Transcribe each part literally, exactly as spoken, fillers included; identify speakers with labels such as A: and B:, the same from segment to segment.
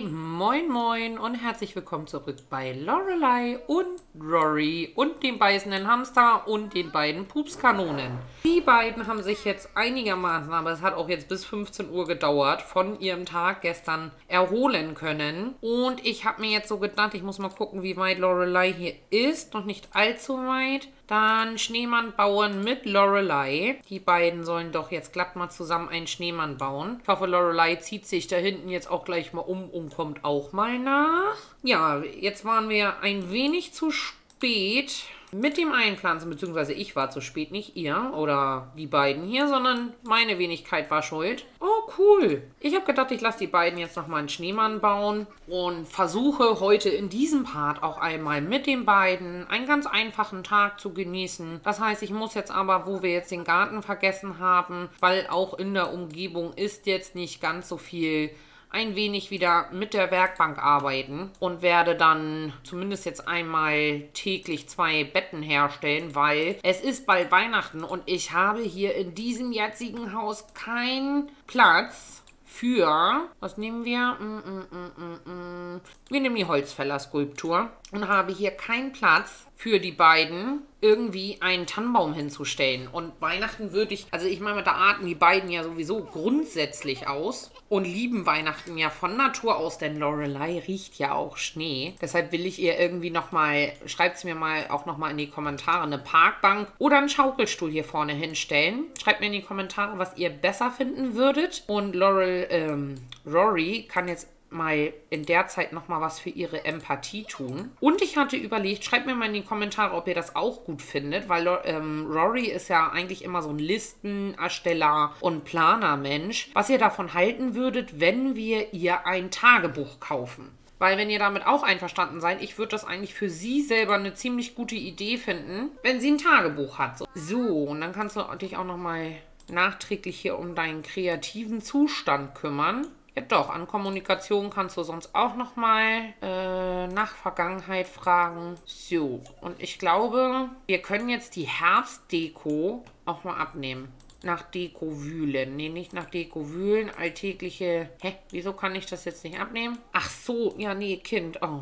A: Moin Moin und herzlich willkommen zurück bei Lorelei und Rory und dem beißenden Hamster und den beiden Pupskanonen. Die beiden haben sich jetzt einigermaßen, aber es hat auch jetzt bis fünfzehn Uhr gedauert, von ihrem Tag gestern erholen können. Und ich habe mir jetzt so gedacht, ich muss mal gucken, wie weit Lorelei hier ist. Noch nicht allzu weit. Dann Schneemann bauen mit Lorelei. Die beiden sollen doch jetzt glatt mal zusammen einen Schneemann bauen. Ich hoffe, Lorelei zieht sich da hinten jetzt auch gleich mal um und kommt auch mal nach. Ja, jetzt waren wir ein wenig zu spät mit dem Einpflanzen, beziehungsweise ich war zu spät, nicht ihr oder die beiden hier, sondern meine Wenigkeit war schuld. Oh, cool. Ich habe gedacht, ich lasse die beiden jetzt nochmal einen Schneemann bauen und versuche heute in diesem Part auch einmal mit den beiden einen ganz einfachen Tag zu genießen. Das heißt, ich muss jetzt aber, wo wir jetzt den Garten vergessen haben, weil auch in der Umgebung ist jetzt nicht ganz so viel, ein wenig wieder mit der Werkbank arbeiten und werde dann zumindest jetzt einmal täglich zwei Betten herstellen, weil es ist bald Weihnachten und ich habe hier in diesem jetzigen Haus keinen Platz für, was nehmen wir? Mm, mm, mm, mm, mm. Wir nehmen die Holzfäller-Skulptur und habe hier keinen Platz für die beiden, irgendwie einen Tannenbaum hinzustellen. Und Weihnachten würde ich, also ich meine, da arten die beiden ja sowieso grundsätzlich aus und lieben Weihnachten ja von Natur aus, denn Lorelei riecht ja auch Schnee. Deshalb will ich ihr irgendwie nochmal, schreibt es mir mal auch nochmal in die Kommentare, eine Parkbank oder einen Schaukelstuhl hier vorne hinstellen. Schreibt mir in die Kommentare, was ihr besser finden würdet. Und Laurel, ähm, Rory kann jetzt mal in der Zeit nochmal was für ihre Empathie tun. Und ich hatte überlegt, schreibt mir mal in die Kommentare, ob ihr das auch gut findet, weil ähm, Rory ist ja eigentlich immer so ein Listenersteller und Planermensch, was ihr davon halten würdet, wenn wir ihr ein Tagebuch kaufen. Weil wenn ihr damit auch einverstanden seid, ich würde das eigentlich für sie selber eine ziemlich gute Idee finden, wenn sie ein Tagebuch hat. So, so und dann kannst du dich auch nochmal nachträglich hier um deinen kreativen Zustand kümmern. Ja doch, an Kommunikation kannst du sonst auch nochmal äh, nach Vergangenheit fragen. So, und ich glaube, wir können jetzt die Herbstdeko auch mal abnehmen. Nach Deko wühlen. Nee, nicht nach Deko wühlen. Alltägliche... Hä? Wieso kann ich das jetzt nicht abnehmen? Ach so, ja, nee, Kind. Oh.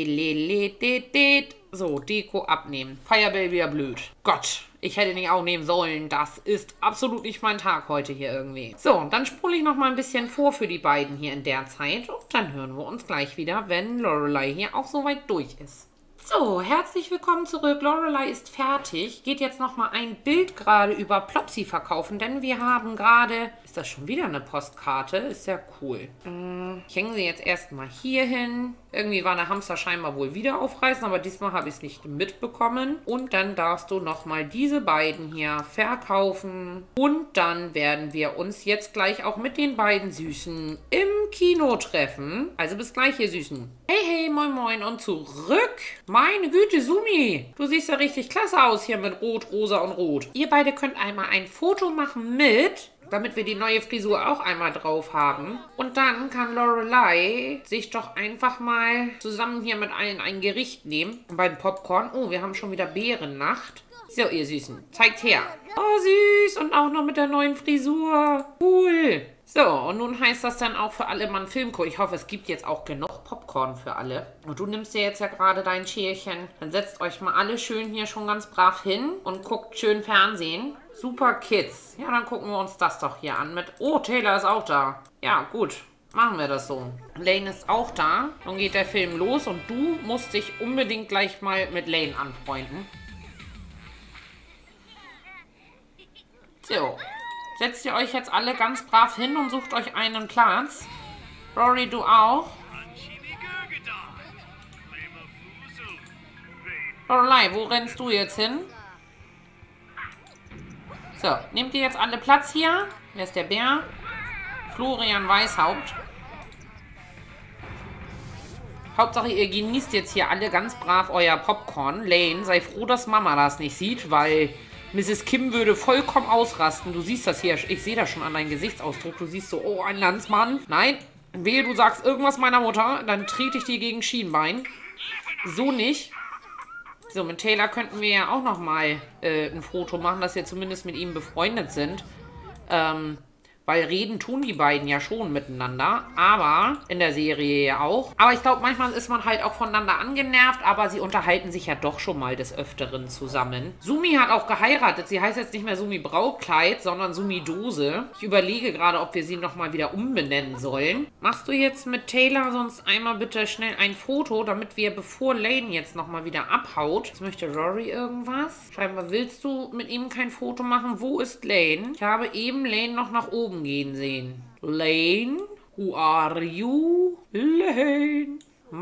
A: So, Deko abnehmen. Firebell wieder blöd. Gott, ich hätte nicht auch nehmen sollen. Das ist absolut nicht mein Tag heute hier irgendwie. So, dann spule ich noch mal ein bisschen vor für die beiden hier in der Zeit. Und dann hören wir uns gleich wieder, wenn Lorelei hier auch soweit durch ist. So, herzlich willkommen zurück. Lorelei ist fertig. Geht jetzt nochmal ein Bild gerade über Plopsi verkaufen, denn wir haben gerade... Ist das schon wieder eine Postkarte? Ist ja cool. Äh, ich hänge sie jetzt erstmal hier hin. Irgendwie war der Hamster scheinbar wohl wieder aufreißen, aber diesmal habe ich es nicht mitbekommen. Und dann darfst du nochmal diese beiden hier verkaufen. Und dann werden wir uns jetzt gleich auch mit den beiden Süßen im Kino treffen. Also bis gleich, ihr Süßen. Hey, hey, moin, moin und zurück. Meine Güte, Sumi, du siehst ja richtig klasse aus hier mit Rot, Rosa und Rot. Ihr beide könnt einmal ein Foto machen mit, damit wir die neue Frisur auch einmal drauf haben. Und dann kann Lorelei sich doch einfach mal zusammen hier mit allen ein Gericht nehmen. Beim Popcorn. Oh, wir haben schon wieder Bärennacht. So, ihr Süßen, zeigt her. Oh, süß. Und auch noch mit der neuen Frisur. Cool. So, und nun heißt das dann auch für alle mal ein Filmko. Ich hoffe, es gibt jetzt auch genug Popcorn für alle. Und du nimmst dir jetzt ja gerade dein Schälchen. Dann setzt euch mal alle schön hier schon ganz brav hin und guckt schön Fernsehen. Super Kids. Ja, dann gucken wir uns das doch hier an mit... Oh, Taylor ist auch da. Ja, gut. Machen wir das so. Lane ist auch da. Dann geht der Film los und du musst dich unbedingt gleich mal mit Lane anfreunden. So. Setzt ihr euch jetzt alle ganz brav hin und sucht euch einen Platz. Rory, du auch. Lorelei, wo rennst du jetzt hin? So, nehmt ihr jetzt alle Platz hier? Wer ist der Bär? Florian Weißhaupt. Hauptsache, ihr genießt jetzt hier alle ganz brav euer Popcorn. Lane, sei froh, dass Mama das nicht sieht, weil... Misses Kim würde vollkommen ausrasten. Du siehst das hier. Ich sehe das schon an deinem Gesichtsausdruck. Du siehst so, oh, ein Landsmann. Nein, wehe, du sagst irgendwas meiner Mutter, dann trete ich dir gegen Schienbein. So nicht. So, mit Taylor könnten wir ja auch nochmal äh, ein Foto machen, dass wir zumindest mit ihm befreundet sind. Ähm, Weil reden tun die beiden ja schon miteinander, aber in der Serie ja auch. Aber ich glaube, manchmal ist man halt auch voneinander angenervt, aber sie unterhalten sich ja doch schon mal des Öfteren zusammen. Sumi hat auch geheiratet. Sie heißt jetzt nicht mehr Sumi Braukleid, sondern Sumi Dose. Ich überlege gerade, ob wir sie nochmal wieder umbenennen sollen. Machst du jetzt mit Taylor sonst einmal bitte schnell ein Foto, damit wir, bevor Lane jetzt nochmal wieder abhaut. Jetzt möchte Rory irgendwas. Scheinbar willst du mit ihm kein Foto machen. Wo ist Lane? Ich habe eben Lane noch nach oben gehen sehen. Lane? Who are you? Lane?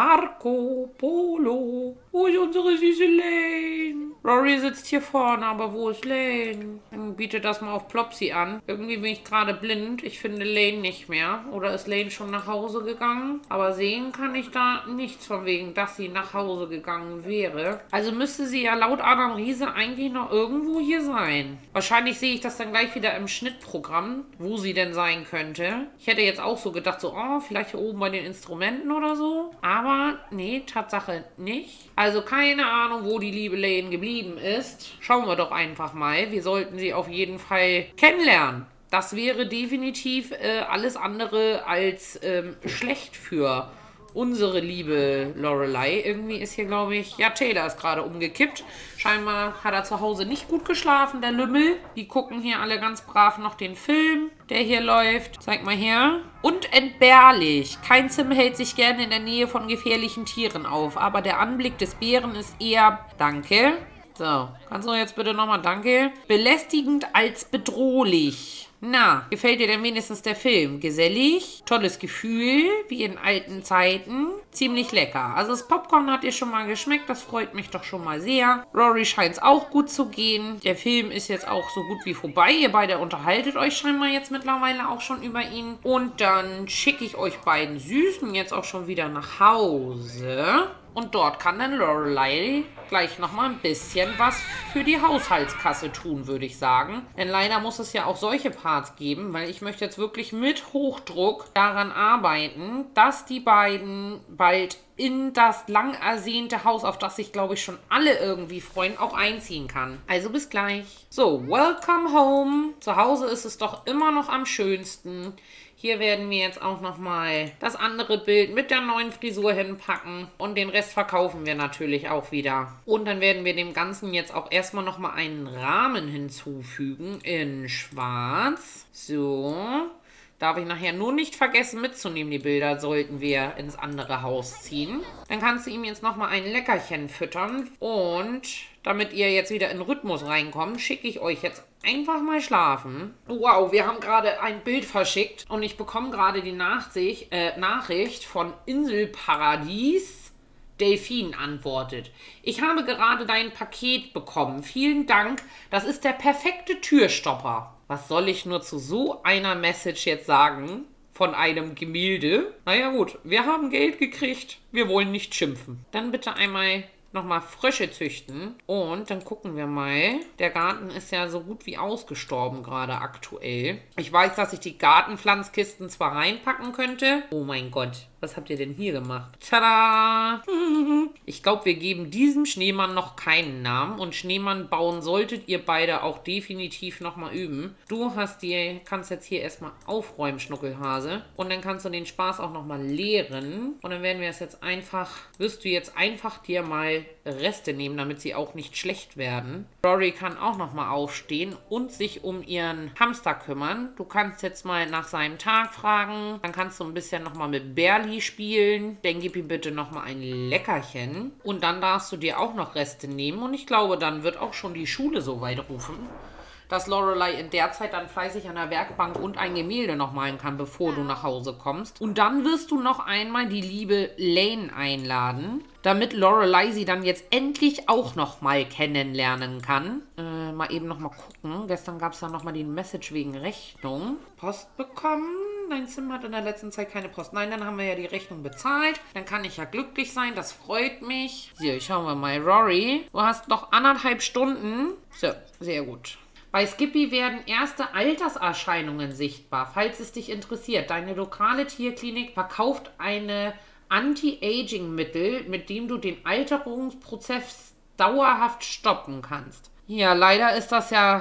A: Marco Polo. Wo ist unsere süße Lane? Rory sitzt hier vorne, aber wo ist Lane? Dann biete das mal auf Plopsy an. Irgendwie bin ich gerade blind. Ich finde Lane nicht mehr. Oder ist Lane schon nach Hause gegangen? Aber sehen kann ich da nichts von wegen, dass sie nach Hause gegangen wäre. Also müsste sie ja laut Adam Riese eigentlich noch irgendwo hier sein. Wahrscheinlich sehe ich das dann gleich wieder im Schnittprogramm, wo sie denn sein könnte. Ich hätte jetzt auch so gedacht, so, oh, vielleicht hier oben bei den Instrumenten oder so. Aber nee, Tatsache nicht. Also keine Ahnung, wo die liebe Lane geblieben ist. Schauen wir doch einfach mal. Wir sollten sie auf jeden Fall kennenlernen. Das wäre definitiv äh, alles andere als ähm, schlecht für unsere liebe Lorelei. Irgendwie ist hier, glaube ich... Ja, Taylor ist gerade umgekippt. Scheinbar hat er zu Hause nicht gut geschlafen, der Lümmel. Die gucken hier alle ganz brav noch den Film, der hier läuft. Zeig mal her. Unentbehrlich. Kein Sim hält sich gerne in der Nähe von gefährlichen Tieren auf. Aber der Anblick des Bären ist eher... Danke. So, kannst du jetzt bitte nochmal danke? Belästigend als bedrohlich. Na, gefällt dir denn wenigstens der Film? Gesellig, tolles Gefühl, wie in alten Zeiten. Ziemlich lecker. Also das Popcorn hat dir schon mal geschmeckt, das freut mich doch schon mal sehr. Rory scheint es auch gut zu gehen. Der Film ist jetzt auch so gut wie vorbei. Ihr beide unterhaltet euch scheinbar jetzt mittlerweile auch schon über ihn. Und dann schicke ich euch beiden Süßen jetzt auch schon wieder nach Hause. Und dort kann dann Lorelei gleich nochmal ein bisschen was für die Haushaltskasse tun, würde ich sagen. Denn leider muss es ja auch solche Parts geben, weil ich möchte jetzt wirklich mit Hochdruck daran arbeiten, dass die beiden bald in das lang ersehnte Haus, auf das sich, glaube ich, schon alle irgendwie freuen, auch einziehen kann. Also bis gleich. So, welcome home. Zu Hause ist es doch immer noch am schönsten. Hier werden wir jetzt auch nochmal das andere Bild mit der neuen Frisur hinpacken. Und den Rest verkaufen wir natürlich auch wieder. Und dann werden wir dem Ganzen jetzt auch erstmal nochmal einen Rahmen hinzufügen in schwarz. So. Darf ich nachher nur nicht vergessen mitzunehmen, die Bilder, sollten wir ins andere Haus ziehen. Dann kannst du ihm jetzt nochmal ein Leckerchen füttern. Und damit ihr jetzt wieder in Rhythmus reinkommt, schicke ich euch jetzt einfach mal schlafen. Wow, wir haben gerade ein Bild verschickt und ich bekomme gerade die Nachsicht, äh, Nachricht von Inselparadies. Delfin antwortet: Ich habe gerade dein Paket bekommen. Vielen Dank. Das ist der perfekte Türstopper. Was soll ich nur zu so einer Message jetzt sagen? Von einem Gemälde? Naja gut, wir haben Geld gekriegt. Wir wollen nicht schimpfen. Dann bitte einmal nochmal Frösche züchten. Und dann gucken wir mal. Der Garten ist ja so gut wie ausgestorben gerade aktuell. Ich weiß, dass ich die Gartenpflanzkisten zwar reinpacken könnte. Oh mein Gott, was habt ihr denn hier gemacht? Tada! Ich glaube, wir geben diesem Schneemann noch keinen Namen. Und Schneemann bauen solltet ihr beide auch definitiv nochmal üben. Du hast dir, kannst jetzt hier erstmal aufräumen, Schnuckelhase. Und dann kannst du den Spaß auch nochmal leeren. Und dann werden wir es jetzt einfach, wirst du jetzt einfach dir mal Reste nehmen, damit sie auch nicht schlecht werden. Rory kann auch nochmal aufstehen und sich um ihren Hamster kümmern. Du kannst jetzt mal nach seinem Tag fragen. Dann kannst du ein bisschen nochmal mit Berli spielen. Dann gib ihm bitte nochmal ein Leckerchen. Und dann darfst du dir auch noch Reste nehmen. Und ich glaube, dann wird auch schon die Schule so weit rufen, dass Lorelei in der Zeit dann fleißig an der Werkbank und ein Gemälde noch malen kann, bevor du nach Hause kommst. Und dann wirst du noch einmal die liebe Lane einladen, damit Lorelei sie dann jetzt endlich auch noch mal kennenlernen kann. Äh, mal eben noch mal gucken. Gestern gab es dann noch mal die Message wegen Rechnung. Post bekommen. Dein Sim hat in der letzten Zeit keine Post. Nein, dann haben wir ja die Rechnung bezahlt. Dann kann ich ja glücklich sein. Das freut mich. So, schauen wir mal. Rory, du hast noch anderthalb Stunden. So, sehr gut. Bei Skippy werden erste Alterserscheinungen sichtbar, falls es dich interessiert. Deine lokale Tierklinik verkauft eine Anti-Aging-Mittel, mit dem du den Alterungsprozess dauerhaft stoppen kannst. Ja, leider ist das ja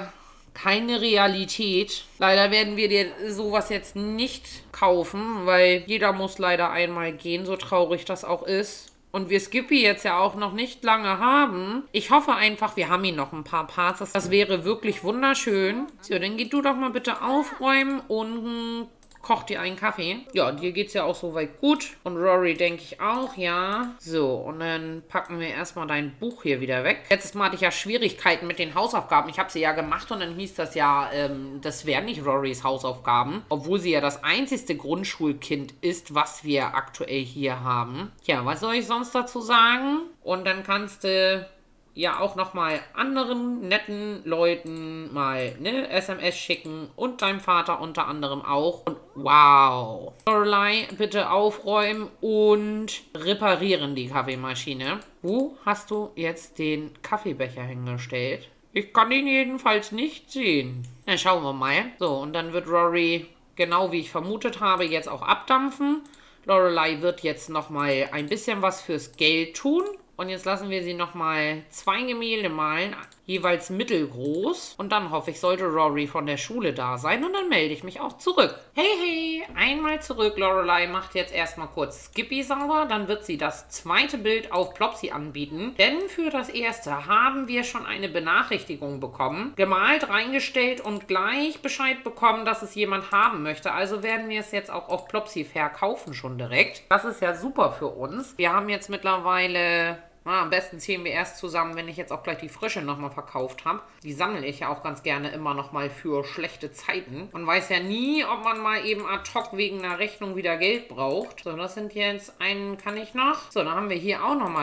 A: keine Realität. Leider werden wir dir sowas jetzt nicht kaufen, weil jeder muss leider einmal gehen, so traurig das auch ist. Und wir Skippy jetzt ja auch noch nicht lange haben. Ich hoffe einfach, wir haben ihn noch ein paar Parts. Das, das wäre wirklich wunderschön. So, dann geh du doch mal bitte aufräumen und koch dir einen Kaffee. Ja, dir geht's ja auch soweit gut. Und Rory denke ich auch, ja. So, und dann packen wir erstmal dein Buch hier wieder weg. Letztes Mal hatte ich ja Schwierigkeiten mit den Hausaufgaben. Ich habe sie ja gemacht und dann hieß das ja, ähm, das wären nicht Rorys Hausaufgaben. Obwohl sie ja das einzigste Grundschulkind ist, was wir aktuell hier haben. Ja, was soll ich sonst dazu sagen? Und dann kannst du ja auch nochmal anderen netten Leuten mal eine S M S schicken und deinem Vater unter anderem auch. Und wow. Lorelei, bitte aufräumen und reparieren die Kaffeemaschine. Wo hast du jetzt den Kaffeebecher hingestellt? Ich kann ihn jedenfalls nicht sehen. Na, schauen wir mal. So, und dann wird Rory, genau wie ich vermutet habe, jetzt auch abdampfen. Lorelei wird jetzt nochmal ein bisschen was fürs Geld tun. Und jetzt lassen wir sie nochmal zwei Gemälde malen, jeweils mittelgroß. Und dann hoffe ich, sollte Rory von der Schule da sein. Und dann melde ich mich auch zurück. Hey, hey, einmal zurück. Lorelei macht jetzt erstmal kurz Skippy sauber. Dann wird sie das zweite Bild auf Plopsy anbieten. Denn für das erste haben wir schon eine Benachrichtigung bekommen. Gemalt, reingestellt und gleich Bescheid bekommen, dass es jemand haben möchte. Also werden wir es jetzt auch auf Plopsy verkaufen schon direkt. Das ist ja super für uns. Wir haben jetzt mittlerweile... Ah, am besten zählen wir erst zusammen, wenn ich jetzt auch gleich die Frische nochmal verkauft habe. Die sammle ich ja auch ganz gerne immer nochmal für schlechte Zeiten. Man weiß ja nie, ob man mal eben ad hoc wegen einer Rechnung wieder Geld braucht. So, das sind jetzt, einen kann ich noch. So, dann haben wir hier auch nochmal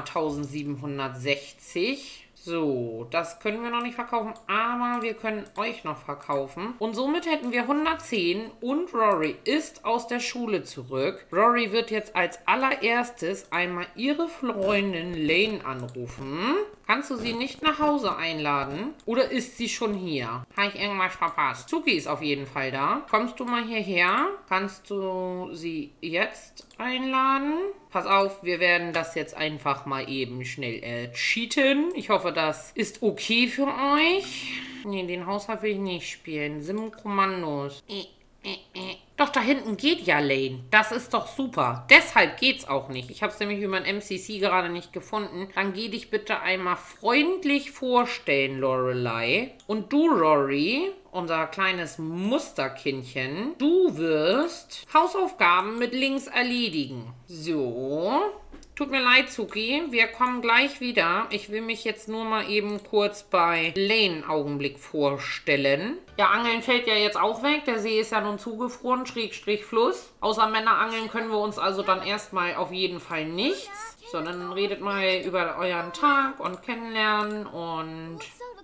A: eintausendsiebenhundertsechzig. So, das können wir noch nicht verkaufen, aber wir können euch noch verkaufen. Und somit hätten wir hundertzehn und Rory ist aus der Schule zurück. Rory wird jetzt als allererstes einmal ihre Freundin Lane anrufen. Kannst du sie nicht nach Hause einladen? Oder ist sie schon hier? Habe ich irgendwas verpasst? Zuki ist auf jeden Fall da. Kommst du mal hierher? Kannst du sie jetzt einladen? Pass auf, wir werden das jetzt einfach mal eben schnell äh, cheaten. Ich hoffe, das ist okay für euch. Nee, den Haushalt will ich nicht spielen. Sim-Kommandos. Äh, äh, äh. Doch, da hinten geht ja Lane. Das ist doch super. Deshalb geht's auch nicht. Ich habe es nämlich über ein M C C gerade nicht gefunden. Dann geh dich bitte einmal freundlich vorstellen, Lorelei. Und du, Rory, unser kleines Musterkindchen, du wirst Hausaufgaben mit links erledigen. So. Tut mir leid, Zuki. Wir kommen gleich wieder. Ich will mich jetzt nur mal eben kurz bei Lane einen Augenblick vorstellen. Ja, Angeln fällt ja jetzt auch weg. Der See ist ja nun zugefroren, Schrägstrich Fluss. Außer Männerangeln können wir uns also dann erstmal auf jeden Fall nichts. Sondern redet mal über euren Tag und kennenlernen und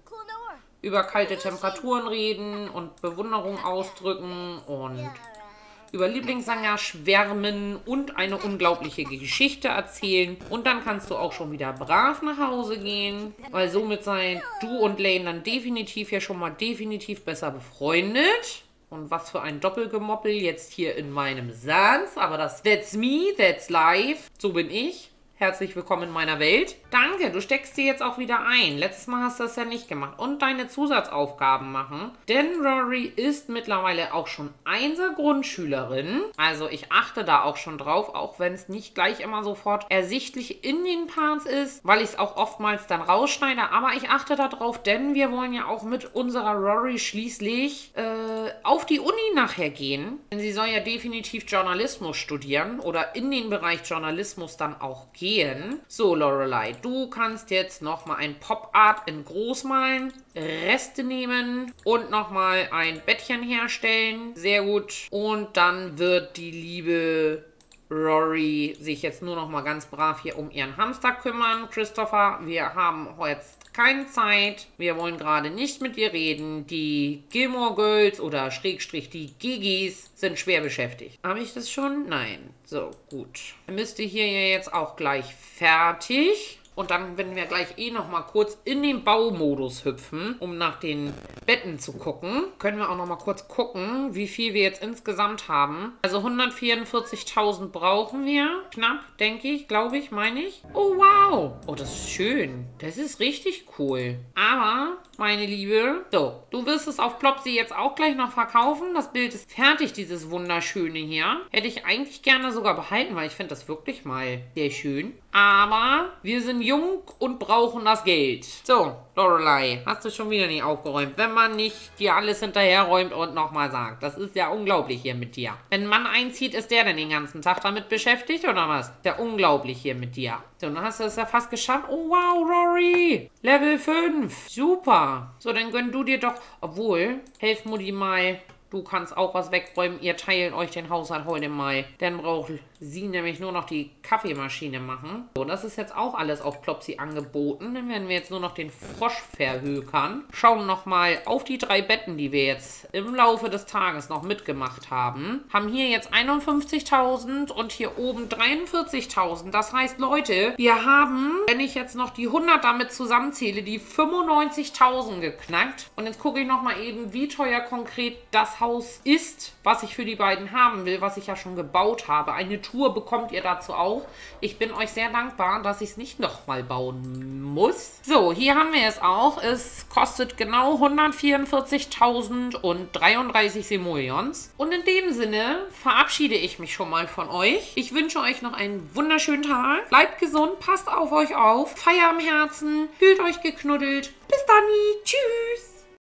A: über kalte Temperaturen reden und Bewunderung ausdrücken und über Lieblingssänger schwärmen und eine unglaubliche Geschichte erzählen. Und dann kannst du auch schon wieder brav nach Hause gehen, weil somit seid du und Lane dann definitiv ja schon mal definitiv besser befreundet. Und was für ein Doppelgemoppel jetzt hier in meinem Sans. Aber das, that's me, that's life. So bin ich. Herzlich willkommen in meiner Welt. Danke, du steckst sie jetzt auch wieder ein. Letztes Mal hast du das ja nicht gemacht. Und deine Zusatzaufgaben machen. Denn Rory ist mittlerweile auch schon Einser Grundschülerin. Also ich achte da auch schon drauf, auch wenn es nicht gleich immer sofort ersichtlich in den Parts ist, weil ich es auch oftmals dann rausschneide. Aber ich achte da drauf, denn wir wollen ja auch mit unserer Rory schließlich äh, auf die Uni nachher gehen. Denn sie soll ja definitiv Journalismus studieren oder in den Bereich Journalismus dann auch gehen. So, Lorelei, du kannst jetzt nochmal ein Pop-Art in groß malen, Reste nehmen und nochmal ein Bettchen herstellen. Sehr gut. Und dann wird die liebe Rory sich jetzt nur noch mal ganz brav hier um ihren Hamster kümmern. Christopher, wir haben jetzt keine Zeit. Wir wollen gerade nicht mit dir reden. Die Gilmore Girls oder Schrägstrich die Gigis sind schwer beschäftigt. Habe ich das schon? Nein. So, gut. Dann müsst ihr hier jetzt auch gleich fertig. Und dann werden wir gleich eh noch mal kurz in den Baumodus hüpfen, um nach den Betten zu gucken. Können wir auch noch mal kurz gucken, wie viel wir jetzt insgesamt haben. Also hundertvierundvierzigtausend brauchen wir. Knapp, denke ich, glaube ich, meine ich. Oh, wow. Oh, das ist schön. Das ist richtig cool. Aber, meine Liebe, so, du wirst es auf Plopsi jetzt auch gleich noch verkaufen. Das Bild ist fertig, dieses wunderschöne hier. Hätte ich eigentlich gerne sogar behalten, weil ich finde das wirklich mal sehr schön. Aber wir sind jung und brauchen das Geld. So, Lorelei, hast du schon wieder nicht aufgeräumt. Wenn man nicht dir alles hinterherräumt und nochmal sagt. Das ist ja unglaublich hier mit dir. Wenn ein Mann einzieht, ist der denn den ganzen Tag damit beschäftigt oder was? Ist ja unglaublich hier mit dir. So, dann hast du es ja fast geschafft. Oh, wow, Rory. Level fünf. Super. So, dann gönn du dir doch... Obwohl, helf Mutti mal... Du kannst auch was wegräumen. Ihr teilt euch den Haushalt heute mal. Dann braucht sie nämlich nur noch die Kaffeemaschine machen. So, das ist jetzt auch alles auf Plopsi angeboten. Dann werden wir jetzt nur noch den Frosch verhökern. Schauen nochmal auf die drei Betten, die wir jetzt im Laufe des Tages noch mitgemacht haben. Haben hier jetzt einundfünfzigtausend und hier oben dreiundvierzigtausend. Das heißt, Leute, wir haben, wenn ich jetzt noch die hundert damit zusammenzähle, die fünfundneunzigtausend geknackt. Und jetzt gucke ich nochmal eben, wie teuer konkret das Haus ist, was ich für die beiden haben will, was ich ja schon gebaut habe. Eine Tour bekommt ihr dazu auch. Ich bin euch sehr dankbar, dass ich es nicht nochmal bauen muss. So, hier haben wir es auch. Es kostet genau hundertvierundvierzigtausend und dreiunddreißig Simoleons. Und in dem Sinne verabschiede ich mich schon mal von euch. Ich wünsche euch noch einen wunderschönen Tag. Bleibt gesund, passt auf euch auf. Feier am Herzen, fühlt euch geknuddelt. Bis dann, tschüss.